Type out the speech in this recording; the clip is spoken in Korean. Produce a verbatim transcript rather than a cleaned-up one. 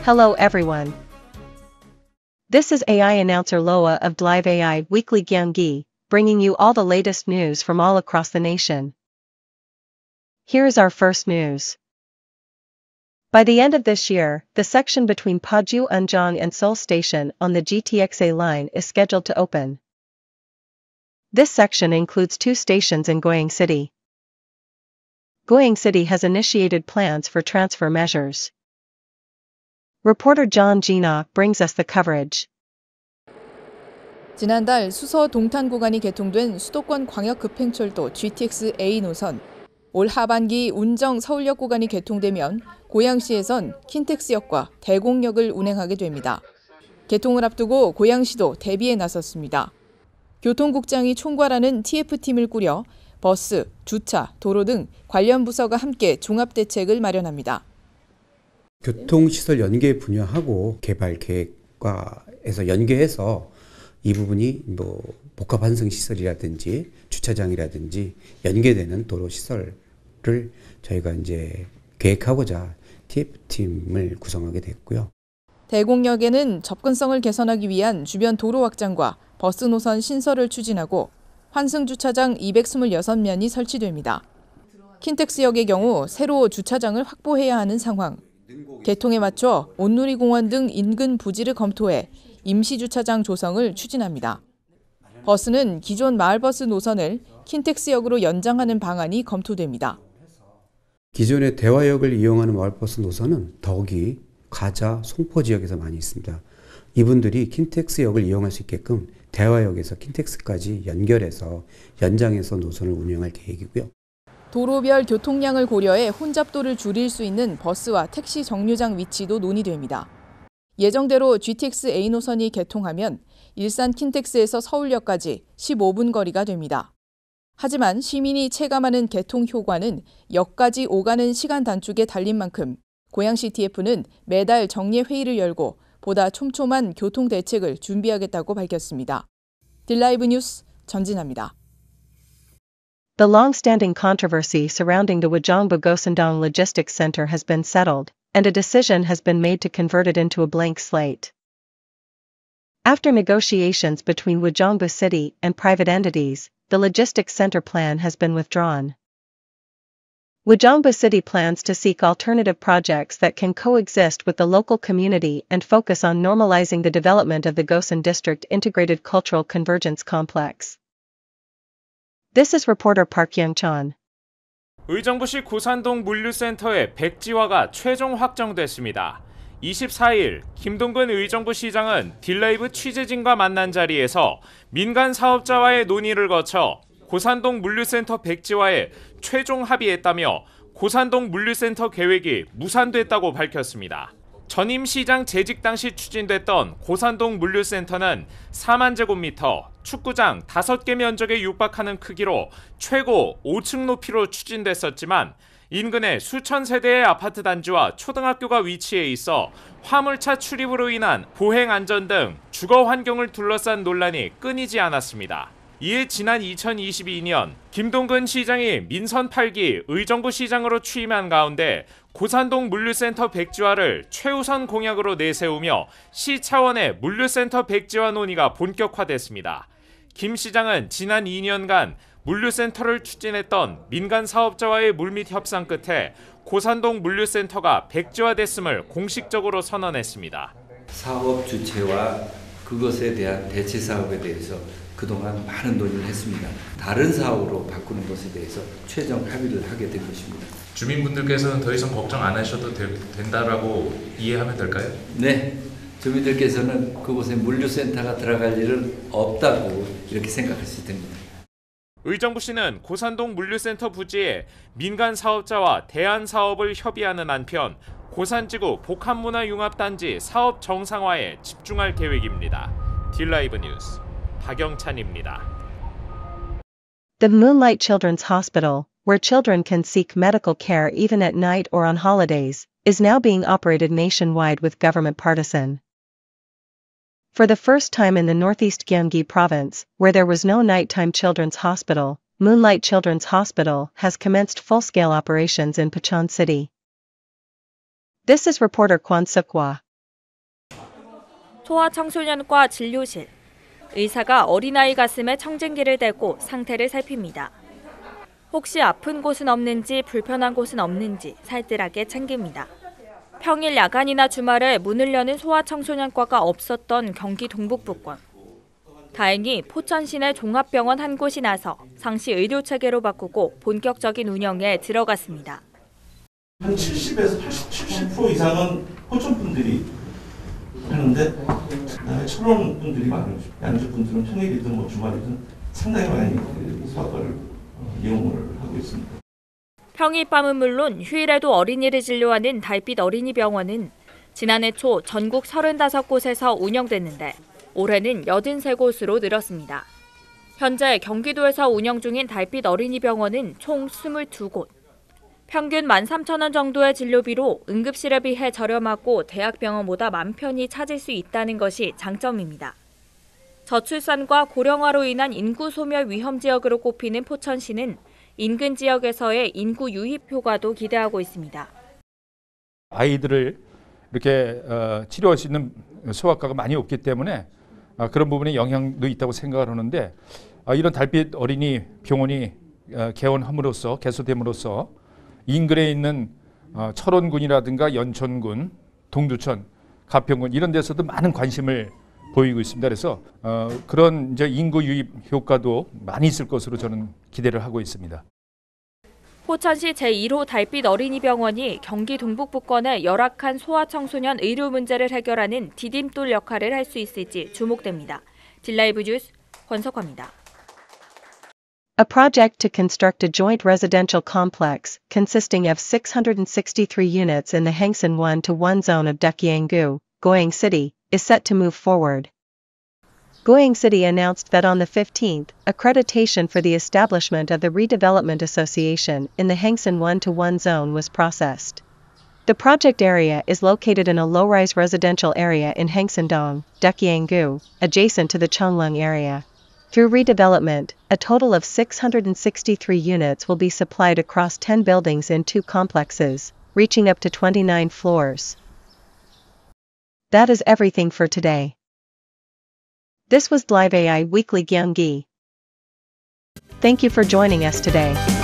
Hello everyone. This is A I announcer Loa of Drive A I Weekly Gyeonggi, bringing you all the latest news from all across the nation. Here's our first news. By the end of this year, the section between Paju Unjong and Seoul Station on the G T X A line is scheduled to open. This section includes two stations in Goyang City. Goyang City has initiated plans for transfer measures. Reporter John Gina brings us the coverage. 지난달 수서 동탄 구간이 개통된 수도권 광역급행철도 G T X A 노선. 올 하반기 운정 서울역 구간이 개통되면 고양시에선 킨텍스역과 대곡역을 운행하게 됩니다. 개통을 앞두고 고양시도 대비에 나섰습니다. 교통국장이 총괄하는 티에프팀을 꾸려 버스, 주차, 도로 등 관련 부서가 함께 종합대책을 마련합니다. 교통시설 연계 분야하고 개발 계획과에서 연계해서 이 부분이 뭐 복합환승시설이라든지 주차장이라든지 연계되는 도로시설을 저희가 이제 계획하고자 티에프팀을 구성하게 됐고요. 대곡역에는 접근성을 개선하기 위한 주변 도로 확장과 버스 노선 신설을 추진하고 환승주차장 이백이십육 면이 설치됩니다. 킨텍스역의 경우 새로 주차장을 확보해야 하는 상황. 개통에 맞춰 온누리공원 등 인근 부지를 검토해 임시주차장 조성을 추진합니다. 버스는 기존 마을버스 노선을 킨텍스역으로 연장하는 방안이 검토됩니다. 기존의 대화역을 이용하는 마을버스 노선은 덕이, 가자, 송포 지역에서 많이 있습니다. 이분들이 킨텍스역을 이용할 수 있게끔 대화역에서 킨텍스까지 연결해서 연장해서 노선을 운영할 계획이고요. 도로별 교통량을 고려해 혼잡도를 줄일 수 있는 버스와 택시 정류장 위치도 논의됩니다. 예정대로 G T X A 노선이 개통하면 일산 킨텍스에서 서울역까지 십오 분 거리가 됩니다. 하지만 시민이 체감하는 개통 효과는 역까지 오가는 시간 단축에 달린 만큼 고양시 티에프는 매달 정례 회의를 열고 보다 촘촘한 교통 대책을 준비하겠다고 밝혔습니다. 딜라이브 뉴스 전진아입니다. The long-standing controversy surrounding the Wajongbu Gosindong Logistics Center has been settled, and a decision has been made to convert it into a blank slate. After negotiations between Wajongbu City and private entities, the logistics center plan has been withdrawn. Wajongbu City plans to seek alternative projects that can coexist with the local community and focus on normalizing the development of the Gosan District Integrated Cultural Convergence Complex. This is reporter Park Young-chan. 의정부시 고산동 물류센터의 백지화가 최종 확정됐습니다. 이십사 일 김동근 의정부시장은 딜라이브 취재진과 만난 자리에서 민간 사업자와의 논의를 거쳐 고산동 물류센터 백지화에 최종 합의했다며 고산동 물류센터 계획이 무산됐다고 밝혔습니다. 전임 시장 재직 당시 추진됐던 고산동 물류센터는 사만 제곱미터, 축구장 다섯 개 면적에 육박하는 크기로 최고 오 층 높이로 추진됐었지만 인근에 수천 세대의 아파트 단지와 초등학교가 위치해 있어 화물차 출입으로 인한 보행 안전 등 주거 환경을 둘러싼 논란이 끊이지 않았습니다. 이에 지난 이천이십이 년 김동근 시장이 민선 팔 기 의정부 시장으로 취임한 가운데 고산동 물류센터 백지화를 최우선 공약으로 내세우며 시 차원의 물류센터 백지화 논의가 본격화됐습니다. 김 시장은 지난 이 년간 물류센터를 추진했던 민간 사업자와의 물밑 협상 끝에 고산동 물류센터가 백지화됐음을 공식적으로 선언했습니다. 사업 주체와 그것에 대한 대체 사업에 대해서 그동안 많은 논의를 했습니다. 다른 사업으로 바꾸는 것에 대해서 최종 합의를 하게 된 것입니다. 주민분들께서는 더 이상 걱정 안 하셔도 되, 된다라고 이해하면 될까요? 네. 주민들께서는 그곳에 물류센터가 들어갈 일은 없다고 이렇게 생각하시면 됩니다. 의정부시는 고산동 물류센터 부지에 민간 사업자와 대안 사업을 협의하는 한편 고산지구 복합문화융합단지 사업 정상화에 집중할 계획입니다. 딜라이브 뉴스 박영찬입니다. The Moonlight Children's Hospital, where children can seek medical care even at night or on holidays, is now being operated nationwide with government partisan. For the first time in the northeast Gyeonggi province, where there was no nighttime children's hospital, Moonlight Children's Hospital has commenced full-scale operations in Pachon City. This is reporter Kwon Suk-hwa. 소아청소년과 진료실, 의사가 어린아이 가슴에 청진기를 대고 상태를 살핍니다. 혹시 아픈 곳은 없는지 불편한 곳은 없는지 살뜰하게 챙깁니다. 평일 야간이나 주말에 문을 여는 소아청소년과가 없었던 경기 동북부권. 다행히 포천 시내 종합병원 한 곳이 나서 상시 의료체계로 바꾸고 본격적인 운영에 들어갔습니다. 한 칠십에서 팔십, 칠십 퍼센트 이상은 포천 분들이 하는데 그다음에 철원 분들이 많아요. 양주 분들은 평일이든 뭐 주말이든 상당히 많이 소아과를 이용을 하고 있습니다. 평일 밤은 물론 휴일에도 어린이를 진료하는 달빛 어린이병원은 지난해 초 전국 서른다섯 곳에서 운영됐는데 올해는 여든세 곳으로 늘었습니다. 현재 경기도에서 운영 중인 달빛 어린이병원은 총 스물두 곳. 평균 만 삼천 원 정도의 진료비로 응급실에 비해 저렴하고 대학병원보다 만 편히 찾을 수 있다는 것이 장점입니다. 저출산과 고령화로 인한 인구 소멸 위험 지역으로 꼽히는 포천시는 인근 지역에서의 인구 유입 효과도 기대하고 있습니다. 아이들을 이렇게 치료할 수 있는 소아과가 많이 없기 때문에 그런 부분에 영향도 있다고 생각을 하는데 이런 달빛 어린이 병원이 개원함으로써 개소됨으로써 인근에 있는 철원군이라든가 연천군, 동두천, 가평군 이런 데서도 많은 관심을 보이고 있습니다. 그래서 어, 그런 이제 인구 유입 효과도 많이 있을 것으로 저는 기대를 하고 있습니다. 포천시 제일 호 달빛 어린이병원이 경기 동북부권의 열악한 소아청소년 의료 문제를 해결하는 디딤돌 역할을 할 수 있을지 주목됩니다. 딜라이브 뉴스 권석화입니다. A project to construct a joint residential complex consisting of six hundred sixty-three units in the Hangsan one to one zone of Dekyanggu, Goyang City, is set to move forward. Goyang City announced that on the fifteenth, accreditation for the establishment of the Redevelopment Association in the Hangsan one to one zone was processed. The project area is located in a low-rise residential area in Hangsan-dong, Dekyanggu, adjacent to the Chonglung area. Through redevelopment, a total of six hundred sixty-three units will be supplied across ten buildings in two complexes, reaching up to twenty-nine floors. That is everything for today. This was Live A I Weekly Gyeonggi. Thank you for joining us today.